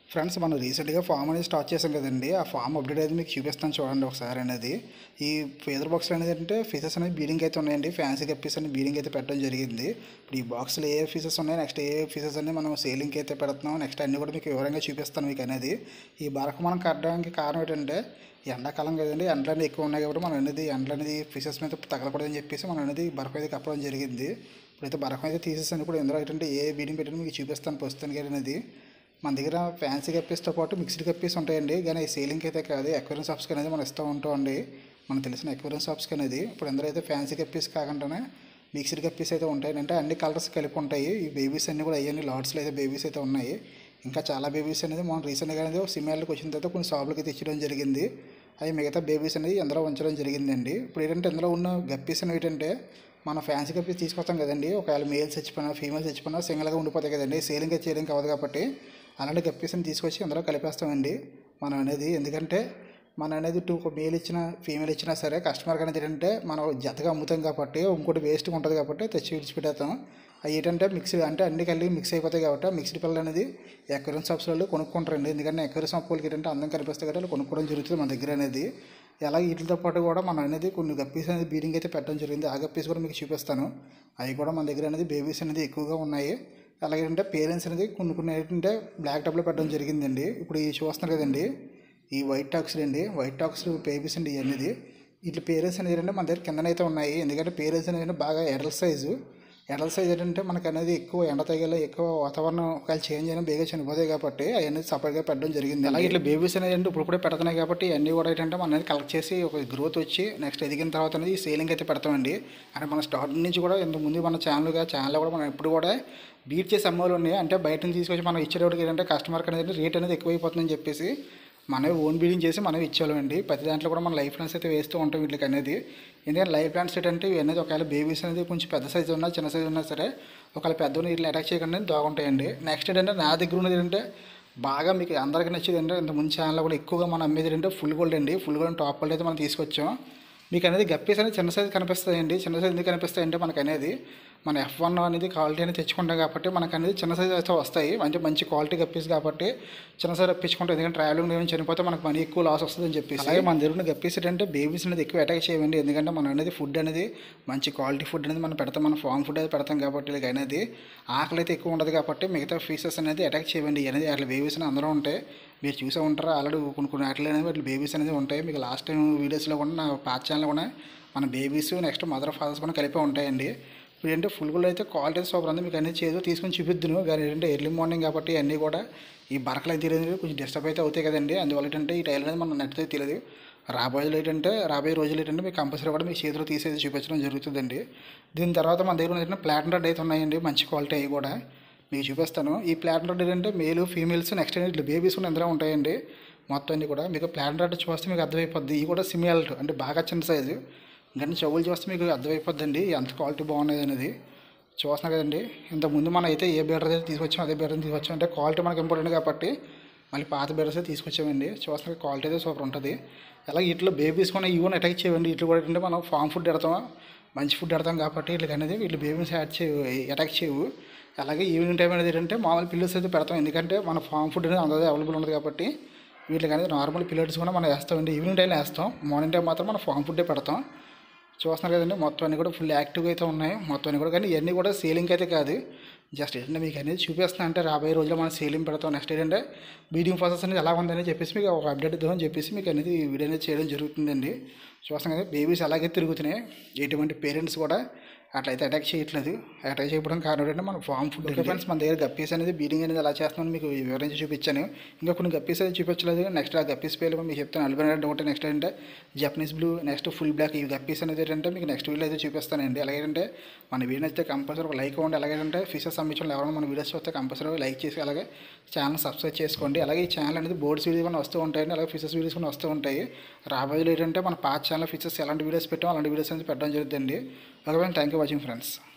Friends మనం రీసెంట్గా form అనేది స్టార్ట్ చేసాం కదండి. ఆ ఫామ్ అప్డేట్ అనేది మీకు చూపిస్తాను చూడండి ఒకసారి అనేది. ఈ ఫీదర్ బాక్స్ అనేది అంటే ఫీచర్స్ అనేది బీడింగ్ అయితే ఉన్నాయండి. ఫ్యాన్సీ గప్పీస్ అని బీడింగ్ అయితే పెట్టడం జరిగింది. ఇప్పుడు ఈ బాక్స్లో ఏ ఫీచర్స్ ఉన్నాయి, నెక్స్ట్ ఏ ఫీచర్స్ అనేది మనం సేలింగ్కి అయితే పెడుతున్నాం, నెక్స్ట్ అన్నీ కూడా మీకు వివరంగా చూపిస్తాను మీకు అనేది. ఈ బరక మనం కట్టడానికి కారణం ఏంటంటే ఎండాకాలం కదండి, ఎండలు అనేది ఎక్కువ ఉన్నాయి కాబట్టి మనం అనేది ఎండలు అనేది ఫీచర్స్ మీద తగలకూడదని చెప్పేసి మనం అనేది బరక అయితే కప్పడం జరిగింది. ఇప్పుడైతే బరకం అయితే తీసేసాను. ఇప్పుడు ఇందులో ఏంటంటే ఏ బీడింగ్ పెట్టినా మీకు చూపిస్తాను ప్రస్తుతానికి అనేది. మన దగ్గర ఫ్యాన్సీ కప్పీస్తో పాటు మిక్స్డ్ కప్పీస్ ఉంటాయండి, కానీ సేలింగ్కి అయితే కాదు, అక్వేరియం షాప్స్కి అనేది మనం ఇస్తూ ఉంటామండి. మనకు తెలిసిన అక్వేరియం షాప్స్కి అనేది. ఇప్పుడు ఇందులో అయితే ఫ్యాన్సీ కప్పీస్ కాకుండానే మిక్స్డ్ కప్పీస్ అయితే ఉంటాయి, అంటే అన్ని కలర్స్ కలిపి ఉంటాయి. ఈ బేబీస్ అన్నీ కూడా అయ్యండి, లాట్స్లో అయితే బేబీస్ అయితే ఉన్నాయి. ఇంకా చాలా బేబీస్ అనేది మనం రీసెంట్గా అనేది సిమెల్కి వచ్చిన తర్వాత కొన్ని షాపులకి తెచ్చడం జరిగింది. అవి మిగతా బేబీస్ అనేది ఇందులో ఉంచడం జరిగిందండి. ఇప్పుడు ఏంటంటే ఇందులో ఉన్న గప్పీస్ అనేవి ఏంటంటే మనం ఫ్యాన్సీ కప్పీస్ తీసుకొస్తాం కదండి, ఒకవేళ మేల్స్ చచ్చిపోయినా ఫీమేల్స్ చచ్చిపోయినా సింగిల్గా ఉండిపోతాయి కదండి, సేలింగ్ అయితే చేయడం కావదు కాబట్టి అలాంటి గప్పీస్ని తీసుకొచ్చి అందులో కలిపేస్తామండి మనం అనేది. ఎందుకంటే మనం అనేది ఒక మేల్ ఇచ్చినా ఫీమేల్ ఇచ్చినా సరే కస్టమర్కి అనేది ఏంటంటే మనం జతగా అమ్ముతాం కాబట్టి ఇంకోటి వేస్ట్గా ఉంటుంది కాబట్టి తెచ్చి విడిచిపెట్టేస్తాం. అవి ఏంటంటే మిక్స్డ్ అంటే అన్ని కలిపి మిక్స్ అయిపోతాయి కాబట్టి మిక్స్డ్ పిల్లలు అనేది అక్వేరియం షాప్స్లో కొనుక్కుంటారండి. ఎందుకంటే అక్వేరియం షాప్ వాళ్ళకి ఏంటంటే అందం కనిపిస్తాయి కాబట్టి వాళ్ళు కొనుక్కోవడం జరుగుతుంది మన దగ్గర అనేది. అలాగే వీటితో పాటు కూడా మనం అనేది కొన్ని గప్పీస్ అనేది బీడింగ్ అయితే పెట్టడం జరిగింది. ఆ గప్పీస్ కూడా మీకు చూపిస్తాను. అవి కూడా మన దగ్గర అనేది బేబీస్ అనేది ఎక్కువగా ఉన్నాయి. అలాగే అంటే పేరెంట్స్ అనేది కొన్ని ఏంటంటే బ్లాక్ టబ్లో పెట్టడం జరిగిందండి. ఇప్పుడు ఈ చూస్తున్నారు కదండి, ఈ వైట్ టాక్స్ అండి, వైట్ టాక్స్ బేబీస్ అండి అనేది. ఇట్లా పేరెంట్స్ అనేది ఏంటంటే మన దగ్గర కిందనైతే ఉన్నాయి. ఎందుకంటే పేరెంట్స్ అనేది బాగా ఎడల్ సైజు ఏంటంటే మనకు అనేది ఎక్కువ ఎండ తగిలే ఎక్కువ వాతావరణం ఒకవేళ చేంజ్ అయినా బేగా చనిపోతాయి కాబట్టి అవన్నీ సపరేట్గా పెట్టడం జరిగింది. అలాగే ఇట్లా బేబీస్ అనేది అంటే ఇప్పుడే పెడుతున్నాయి కాబట్టి అన్నీ కూడా ఏంటంటే మనం అనేది కలెక్ట్ చేసి ఒక గ్రోత్ వచ్చి నెక్స్ట్ ఎదిగిన తర్వాత అనేది సేలింగ్ అయితే పెడతామండి. అంటే మన స్టార్టింగ్ నుంచి కూడా ఇంతకుముందు మన ఛానల్లో కూడా మనం ఎప్పుడు కూడా బీట్ చేసి అమ్మవాళ్ళు ఉన్నాయి. అంటే బయట నుంచి తీసుకొచ్చి మనం ఇచ్చేటప్పుడు ఏంటంటే కస్టమర్కి అనేది రేట్ అనేది ఎక్కువైపోతుందని చెప్పేసి మనమే ఓన్ బీడింగ్ చేసి మనం ఇచ్చేవాళ్ళండి. ప్రతి దాంట్లో కూడా మనం లైఫ్ ప్లాన్స్ అయితే వేస్తూ ఉంటాం వీటికి అనేది. ఎందుకంటే లైఫ్ ప్లాన్స్ ఏంటంటే ఇవి అనేది ఒకవేళ బేబీస్ అనేది కొంచెం పెద్ద సైజు ఉన్నా చిన్న సైజు ఉన్నా సరే ఒకవేళ పెద్దవి వీటిని అటాక్ చేయకుండా బాగుంటాయండి. నెక్స్ట్ ఏంటంటే నా దగ్గర ఉన్నది ఏంటంటే బాగా మీకు అందరికీ నచ్చేది ఏంటంటే ఇంత ముందు ఛానల్లో కూడా ఎక్కువగా మనం అమ్మేది ఏంటంటే ఫుల్ గోల్డ్ అండి. ఫుల్ గోల్డ్ టాప్ గోల్డ్ అయితే మనం తీసుకొచ్చాం. మీకు అనేది గప్పీస్ అనేది చిన్న సైజు కనిపిస్తాయండి. చిన్న సైజు ఎందుకు కనిపిస్తాయంటే మనకు అనేది మన F1 అనేది క్వాలిటీ అనేది తెచ్చుకుంటాం కాబట్టి మనకు అనేది చిన్న సైజు అయితే వస్తాయి. అంటే మంచి క్వాలిటీ గప్పీస్ కాబట్టి చిన్న సైజు రప్పించుకుంటాం. ఎందుకంటే ట్రావెలింగ్ ఏమైనా చనిపోతే మనకు మనీ ఎక్కువ లాస్ వస్తుందని చెప్పేసి. అలాగే మన దగ్గర గప్పీస్ ఏంటంటే బేబీస్ అనేది ఎక్కువ అటాక్ చేయండి. ఎందుకంటే మనం అనేది ఫుడ్ అనేది మంచి క్వాలిటీ ఫుడ్ అనేది మనం పెడతాం, మన ఫామ్ ఫుడ్ అనేది పెడతాం కాబట్టి వీళ్ళకి అనేది ఆకలి అయితే ఎక్కువ ఉండదు కాబట్టి మిగతా ఫీసెస్ అనేది అటాక్ చేయండి. అనేది అట్లా బేబీస్ అనేది అందరూ ఉంటాయి, మీరు చూసే ఉంటారు ఆల్రెడీ కొన్ని వాటిలో అనేది వాటి బేబీస్ అనేది ఉంటాయి. మీకు లాస్ట్ టైం వీడియోస్లో కూడా నా పాత ఛానల్లో కూడా మన బేబీస్ నెక్స్ట్ మదర్ ఫాదర్స్ కూడా కలిపే ఉంటాయండి. ఇప్పుడు ఏంటంటే ఫుల్ గోల్డ్ అయితే క్వాలిటీ సూపర్ ఉంది. మీకు అన్నీ చేదో తీసుకొని చూపిద్దును, కానీ ఏంటంటే ఎర్లీ మార్నింగ్ కాబట్టి అన్నీ కూడా ఈ బరకలు అయితే తెలియదు, కొంచెం డిస్టర్బ్ అయితే అవుతాయి కదండి. అందువల్ల ఏంటంటే ఈ టైల్ అనేది మనం నెట్ అయితే తెలియదు. రాబోయే రోజులు ఏంటంటే మీకు కంపల్సరీ కూడా మీకు చేతిలో తీసేది చూపించడం జరుగుతుందండి. దీని తర్వాత మన దగ్గర ఏంటంటే ప్లాటినం రెడ్ అయితే ఉన్నాయండి, మంచి క్వాలిటీ అవి కూడా మీకు చూపిస్తాను. ఈ ప్లాటినం రెడ్ అంటే మేలు ఫీమేల్స్ నెక్స్ట్ ఇట్లా బేబీస్ కూడా ఎందులో ఉంటాయండి. మొత్తం అన్నీ కూడా మీకు ప్లాటినం రెడ్ చూస్తే మీకు అర్థమైపోద్ది. ఇవి కూడా సిమిలర్ అంటే బాగా చిన్న సైజు, కానీ చెవులు చూస్తే మీకు అర్థమైపోద్దండి ఎంత క్వాలిటీ బాగున్నది అనేది. చూస్తున్నాం కదండి, ఇంతకుముందు మనం అయితే ఏ బీడర్ అయితే తీసుకొచ్చాం అదే బీడర్ తీసుకొచ్చాం. అంటే క్వాలిటీ మనకు ఇంపార్టెంట్ కాబట్టి మళ్ళీ పాత బీడర్స్ అయితే తీసుకొచ్చామండి. చూస్తున్న క్వాలిటీ అయితే సూపర్ ఉంటుంది. అలాగే ఇట్లా బేబీస్ కూడా ఇవన్నీ అటాక్ చేయండి. ఇట్లా కూడా ఏంటంటే మనం ఫామ్ ఫుడ్ పెడతాం, మంచి ఫుడ్ పెడతాం కాబట్టి వీళ్ళకి అనేది వీళ్ళు బేబీస్ అటాక్ చేయవు. అలాగే ఈవినింగ్ టైం అనేది ఏంటంటే మామూలు పిల్లర్స్ అయితే పెడతాం, ఎందుకంటే మన ఫామ్ ఫుడ్ అనేది అందరూ అవైలబుల్ ఉంది కాబట్టి వీళ్ళకి అనేది నార్మల్ పిల్లర్స్ కూడా మనం వేస్తామండి. ఈవినింగ్ టైంలో వేస్తాం, మార్నింగ్ టైం మాత్రం మనం ఫామ్ ఫుడ్డే పెడతాం. చూస్తున్నారు కదండి, మొత్తం అన్నీ కూడా ఫుల్ యాక్టివ్గా అయితే ఉన్నాయి మొత్తం అన్నీ కూడా. కానీ ఇవన్నీ కూడా సేలింగ్ అయితే కాదు, జస్ట్ ఏంటంటే మీకు అనేది చూపిస్తున్నా అంటే రాబోయే రోజుల్లో మనం సేలింగ్ పెడతాం. నెక్స్ట్ ఏంటంటే బీడింగ్ ప్రాసెస్ అనేది ఎలా ఉందని చెప్పేసి మీకు ఒక అప్డేట్ ఇద్దామని చెప్పేసి మీకు అనేది వీడియో అనేది చేయడం జరుగుతుందండి. చూస్తాం కదా బేబీస్ అలాగే తిరుగుతున్నాయి, ఎటువంటి పేరెంట్స్ కూడా అట్లయితే అటాక్ చేయట్లేదు. అటాక్ చేయడం కారణం ఏంటంటే మన ఫామ్ ఫుడ్. ఫ్రెండ్స్ మన దగ్గర గప్పీస్ అనేది బీడింగ్ అనేది ఎలా చేస్తున్నామని మీకు వివరించి చూపించాను. ఇంకా కొన్ని గప్పీస్ అయితే చూపించలేదు. నెక్స్ట్ ఆ గప్పీస్ పేర్లు మీకు చెప్తాను. అల్బినో ఒకటి, నెక్స్ట్ ఏంటంటే Japanese blue, next full black. ఈ గప్పీస్ అనేది ఏంటంటే మీకు నెక్స్ట్ వీడియో అయితే చూపిస్తానండి. అలాగేంటే మన వీడియో అయితే కంపల్సరీ ఒక లైక్ ఇవ్వండి. అలాగేంటే ఫిషెస్ సంబంధించిన ఎవరైనా మన వీడియోస్ వస్తే కంపల్సరీ లైక్ చేసి అలాగే ఛానల్ సబ్స్క్రైబ్ చేసుకోండి. అలాగే ఈ ఛానల్ అనేది బోర్డ్స్ వీడియోస్ కూడా వస్తూ ఉంటాయండి, అలాగే ఫిషెస్ వీడియోస్ కూడా వస్తూ ఉంటాయి. రాబోయేలో ఏంటంటే మన పాత ఛానల్ ఫిషెస్ ఎలాంటి వీడియోస్ పెట్టాం అలాంటి వీడియోస్ అనేది పెట్టడం జరుగుతుందండి. Okay, thank you watching friends.